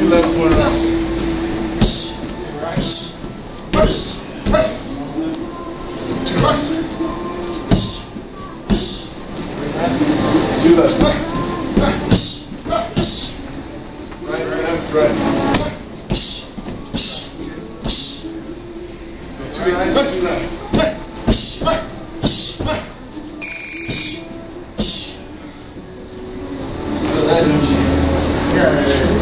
Two lefts, one right. Two left. Right, left, right. Two right, two left. Yeah.